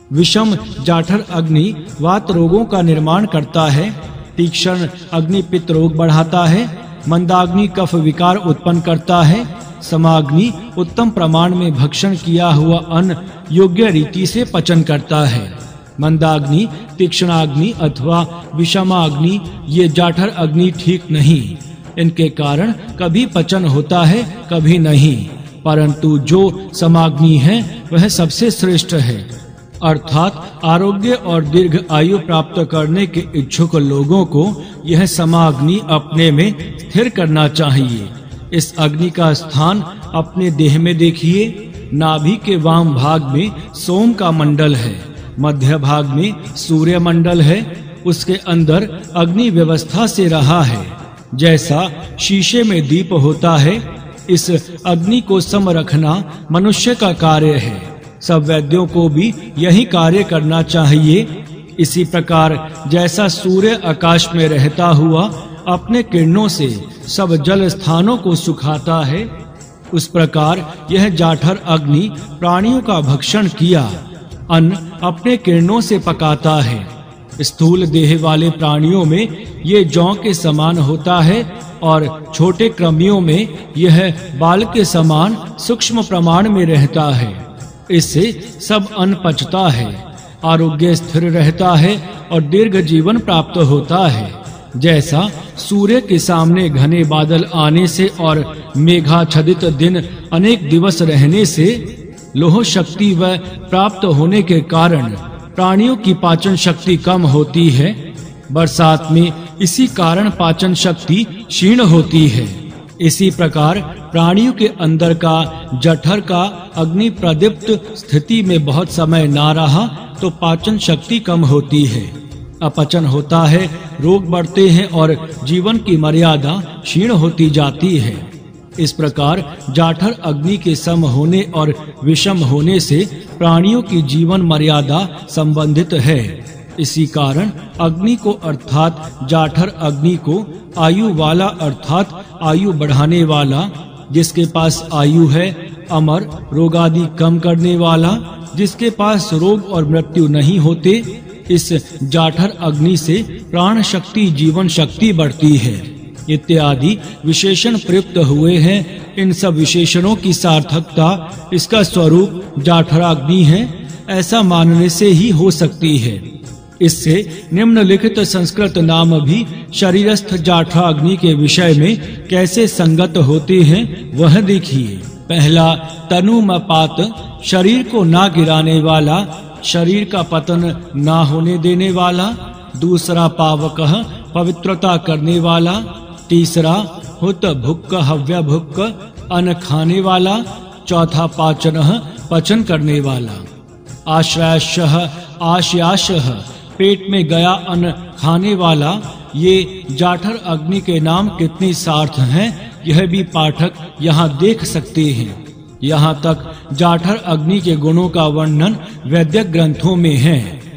विषम जाठर अग्नि वात रोगों का निर्माण करता है। तीक्ष्ण अग्नि पित्त रोग बढ़ाता है। मंदाग्नि कफ विकार उत्पन्न करता है। समाग्नि उत्तम प्रमाण में भक्षण किया हुआ अन्न योग्य रीति से पचन करता है। मंदाग्नि, तीक्ष्णाग्नि अथवा विषमाग्नि ये जाठर अग्नि ठीक नहीं। इनके कारण कभी पचन होता है, कभी नहीं, परंतु जो समाग्नि है वह सबसे श्रेष्ठ है। अर्थात आरोग्य और दीर्घ आयु प्राप्त करने के इच्छुक लोगों को यह समाग्नि अपने में स्थिर करना चाहिए। इस अग्नि का स्थान अपने देह में देखिए। नाभि के वाम भाग में सोम का मंडल है, मध्य भाग में सूर्य मंडल है। उसके अंदर अग्नि व्यवस्था से रहा है। जैसा शीशे में दीप होता है, इस अग्नि को सम रखना मनुष्य का कार्य है। सब वैद्यों को भी यही कार्य करना चाहिए। इसी प्रकार जैसा सूर्य आकाश में रहता हुआ अपने किरणों से सब जल स्थानों को सुखाता है, उस प्रकार यह जाठर अग्नि प्राणियों का भक्षण किया अन्न अपने किरणों से पकाता है। स्थूल देह वाले प्राणियों में ये जौ के समान होता है और छोटे कृमियों में यह बाल के समान सूक्ष्म प्रमाण में रहता है। इससे सब अन्न पचता है, आरोग्य स्थिर रहता है और दीर्घ जीवन प्राप्त होता है। जैसा सूर्य के सामने घने बादल आने से और मेघाच्छादित दिन अनेक दिवस रहने से लोह शक्ति व प्राप्त होने के कारण प्राणियों की पाचन शक्ति कम होती है, बरसात में इसी कारण पाचन शक्ति क्षीण होती है। इसी प्रकार प्राणियों के अंदर का जठर का अग्नि प्रदीप्त स्थिति में बहुत समय ना रहा तो पाचन शक्ति कम होती है, अपचन होता है, रोग बढ़ते हैं और जीवन की मर्यादा क्षीण होती जाती है। इस प्रकार जाठर अग्नि के सम होने और विषम होने से प्राणियों की जीवन मर्यादा संबंधित है। इसी कारण अग्नि को अर्थात जाठर अग्नि को आयु वाला अर्थात आयु बढ़ाने वाला, जिसके पास आयु है, अमर, रोगादि कम करने वाला, जिसके पास रोग और मृत्यु नहीं होते, इस जाठर अग्नि से प्राण शक्ति जीवन शक्ति बढ़ती है इत्यादि विशेषण प्रयुक्त हुए हैं। इन सब विशेषणों की सार्थकता इसका स्वरूप जाठराग्नि है ऐसा मानने से ही हो सकती है। इससे निम्नलिखित संस्कृत नाम भी शरीरस्थ जाठराग्नि के विषय में कैसे संगत होते हैं वह देखिए। पहला तनुमपात, शरीर को ना गिराने वाला, शरीर का पतन ना होने देने वाला। दूसरा पावकः, पवित्रता करने वाला। तीसरा हुत भुक्क हव्य भुक्क, अन्न खाने वाला। चौथा पाचनः, पचन करने वाला। आश्रयशः, आश्याशः, पेट में गया अन्न खाने वाला। ये जाठर अग्नि के नाम कितने सार्थ हैं यह भी पाठक यहाँ देख सकते हैं। यहाँ तक जाठर अग्नि के गुणों का वर्णन वैदिक ग्रंथों में है।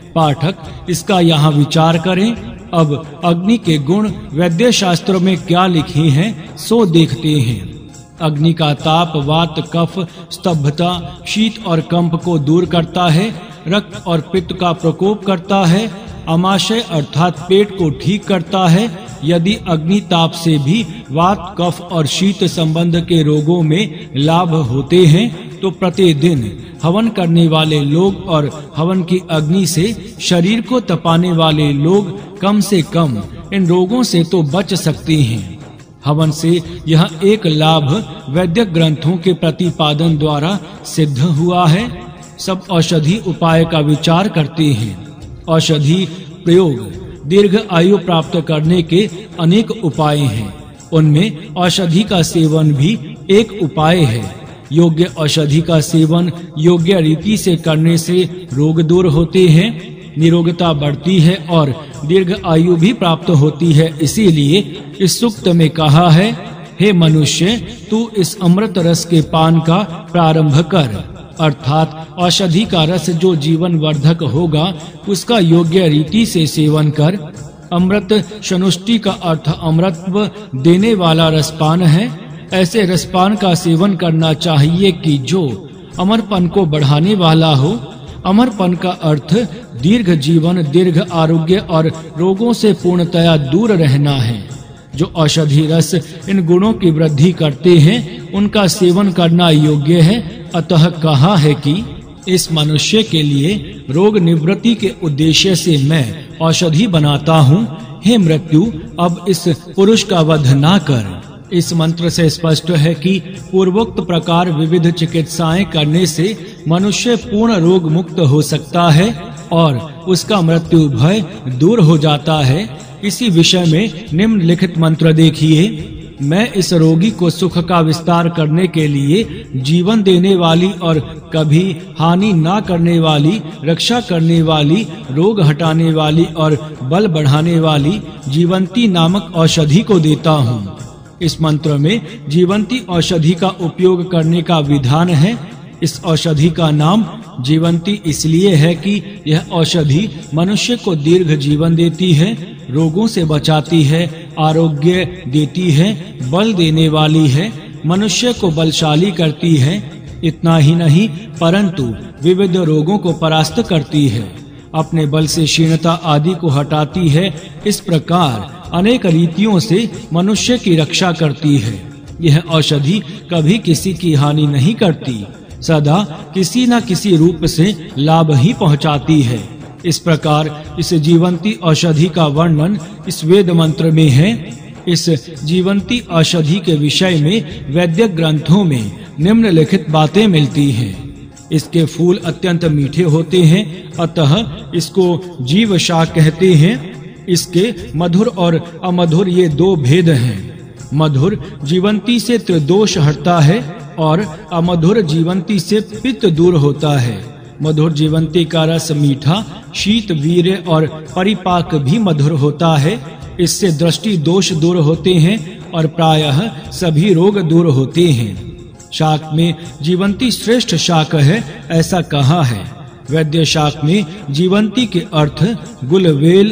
पाठक इसका यहाँ विचार करें। अब अग्नि के गुण वैद्य शास्त्रों में क्या लिखे हैं सो देखते हैं। अग्नि का ताप वात कफ स्तब्धता शीत और कंप को दूर करता है, रक्त और पित्त का प्रकोप करता है, अमाशय अर्थात पेट को ठीक करता है। यदि अग्नि ताप से भी वात कफ और शीत संबंध के रोगों में लाभ होते हैं तो प्रतिदिन हवन करने वाले लोग और हवन की अग्नि से शरीर को तपाने वाले लोग कम से कम इन रोगों से तो बच सकते हैं। हवन से यह एक लाभ वैदिक ग्रंथों के प्रतिपादन द्वारा सिद्ध हुआ है। सब औषधि उपाय का विचार करते हैं। औषधि प्रयोग दीर्घ आयु प्राप्त करने के अनेक उपाय हैं। उनमें औषधि का सेवन भी एक उपाय है। योग्य औषधि का सेवन योग्य रीति से करने से रोग दूर होते हैं, निरोगता बढ़ती है और दीर्घ आयु भी प्राप्त होती है। इसीलिए इस सूक्त में कहा है, हे मनुष्य, तू इस अमृत रस के पान का प्रारंभ कर, अर्थात औषधि का रस जो जीवन वर्धक होगा उसका योग्य रीति से सेवन कर। अमृत शनुष्टि का अर्थ अमृतत्व देने वाला रसपान है। ऐसे रसपान का सेवन करना चाहिए कि जो अमरपन को बढ़ाने वाला हो। अमरपन का अर्थ दीर्घ जीवन, दीर्घ आरोग्य और रोगों से पूर्णतया दूर रहना है। जो औषधि रस इन गुणों की वृद्धि करते हैं उनका सेवन करना योग्य है। अतः कहा है कि इस मनुष्य के लिए रोग निवृत्ति के उद्देश्य से मैं औषधि बनाता हूँ। हे मृत्यु, अब इस पुरुष का वध ना कर। इस मंत्र से स्पष्ट है कि पूर्वोक्त प्रकार विविध चिकित्साएं करने से मनुष्य पूर्ण रोग मुक्त हो सकता है और उसका मृत्यु भय दूर हो जाता है। इसी विषय में निम्नलिखित मंत्र देखिए। मैं इस रोगी को सुख का विस्तार करने के लिए जीवन देने वाली और कभी हानि ना करने वाली, रक्षा करने वाली, रोग हटाने वाली और बल बढ़ाने वाली जीवंती नामक औषधि को देता हूँ। इस मंत्र में जीवंती औषधि का उपयोग करने का विधान है। इस औषधि का नाम जीवंती इसलिए है कि यह औषधि मनुष्य को दीर्घ जीवन देती है, रोगों से बचाती है, आरोग्य देती है, बल देने वाली है, मनुष्य को बलशाली करती है। इतना ही नहीं परंतु विविध रोगों को परास्त करती है, अपने बल से क्षीणता आदि को हटाती है। इस प्रकार अनेक रीतियों से मनुष्य की रक्षा करती है। यह औषधि कभी किसी की हानि नहीं करती, सदा किसी न किसी रूप से लाभ ही पहुंचाती है। इस प्रकार इस जीवंती औषधि का वर्णन इस वेद मंत्र में है। इस जीवंती औषधि के विषय में वैद्य ग्रंथों में निम्नलिखित बातें मिलती हैं। इसके फूल अत्यंत मीठे होते हैं, अतः इसको जीव शाक कहते हैं। इसके मधुर और अमधुर ये दो भेद हैं। मधुर जीवंती से त्रिदोष हटता है और अमधुर जीवंती से पित्त दूर होता है। मधुर जीवंती का रस मीठा, शीत, वीर्य और परिपाक भी मधुर होता है। इससे दृष्टि दोष दूर होते हैं और प्रायः सभी रोग दूर होते हैं। शाक में जीवंती श्रेष्ठ शाक है, ऐसा कहा है। वैद्य शाक में जीवंती के अर्थ गुलवेल,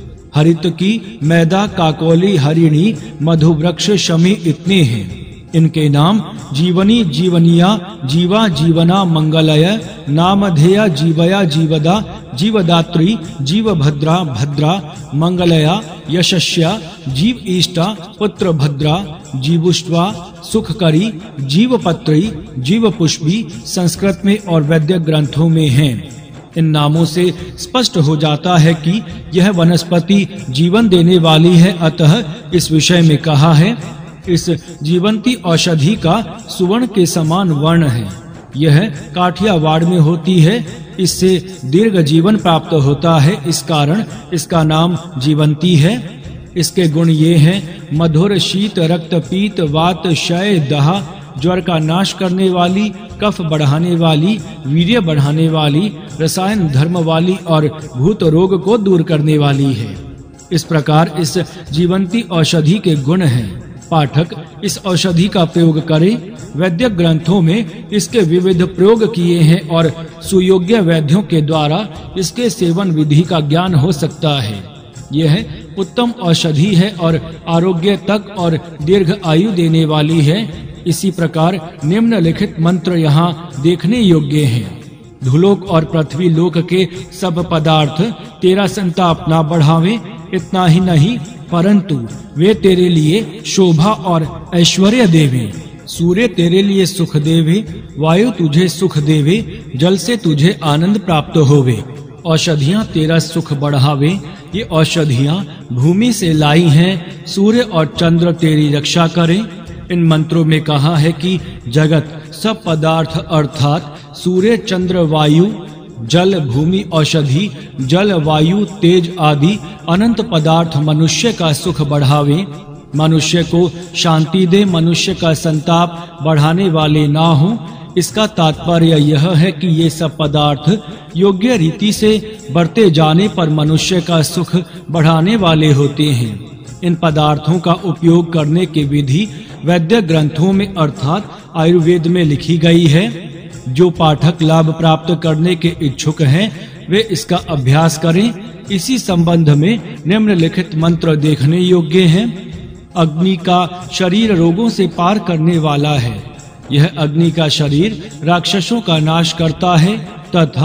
हरितकी, मैदा, काकोली, हरिणी, मधुवृक्ष, शमी इतने हैं। इनके नाम जीवनी, जीवनिया, जीवा, जीवना, मंगलय, नामधेया, जीवया, जीवदा, जीवदात्री, जीवभद्रा, भद्रा, मंगलया, यशस्या, जीव इष्टा, पुत्र भद्रा, जीवुष्वा, सुखकरी, जीवपत्री, जीवपुष्पी संस्कृत में और वैद्य ग्रंथों में हैं। इन नामों से स्पष्ट हो जाता है कि यह वनस्पति जीवन देने वाली है। अतः इस विषय में कहा है, इस जीवंती औषधि का सुवर्ण के समान वर्ण है। यह काठियावाड़ में होती है। इससे दीर्घ जीवन प्राप्त होता है। इस कारण इसका नाम जीवंती है। इसके गुण ये हैं: मधुर, शीत, रक्त, पीत, वात, क्षय, दाह, ज्वर का नाश करने वाली, कफ बढ़ाने वाली, वीर्य बढ़ाने वाली, रसायन धर्म वाली और भूत रोग को दूर करने वाली है। इस प्रकार इस जीवंती औषधि के गुण हैं। पाठक इस औषधि का प्रयोग करें। वैद्य ग्रंथों में इसके विविध प्रयोग किए हैं और सुयोग्य वैद्यों के द्वारा इसके सेवन विधि का ज्ञान हो सकता है। यह उत्तम औषधि है और आरोग्य तक और दीर्घ आयु देने वाली है। इसी प्रकार निम्नलिखित मंत्र यहाँ देखने योग्य हैं। धुलोक और पृथ्वी लोक के सब पदार्थ तेरा संताप ना बढ़ावे। इतना ही नहीं परंतु वे तेरे लिए शोभा और ऐश्वर्य देवे। सूर्य तेरे लिए सुख देवे, वायु तुझे सुख देवे, जल से तुझे आनंद प्राप्त होवे। औषधियाँ तेरा सुख बढ़ावे। ये औषधियाँ भूमि से लाई हैं। सूर्य और चंद्र तेरी रक्षा करें। इन मंत्रों में कहा है कि जगत सब पदार्थ अर्थात सूर्य, चंद्र, वायु, जल, भूमि, औषधि, जल, वायु, तेज आदि अनंत पदार्थ मनुष्य का सुख बढ़ावे, मनुष्य को शांति दे, मनुष्य का संताप बढ़ाने वाले ना हो। इसका तात्पर्य यह है कि ये सब पदार्थ योग्य रीति से बरते जाने पर मनुष्य का सुख बढ़ाने वाले होते हैं। इन पदार्थों का उपयोग करने की विधि वैद्य ग्रंथों में अर्थात आयुर्वेद में लिखी गई है। जो पाठक लाभ प्राप्त करने के इच्छुक हैं वे इसका अभ्यास करें। इसी संबंध में निम्नलिखित मंत्र देखने योग्य हैं। अग्नि का शरीर रोगों से पार करने वाला है। यह अग्नि का शरीर राक्षसों का नाश करता है तथा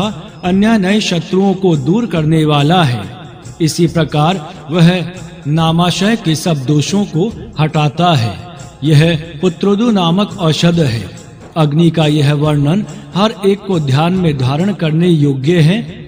अन्य नए शत्रुओं को दूर करने वाला है। इसी प्रकार वह नामाशय के सब दोषों को हटाता है। यह पुत्रोदु नामक औषध है। अग्नि का यह वर्णन हर एक को ध्यान में धारण करने योग्य है।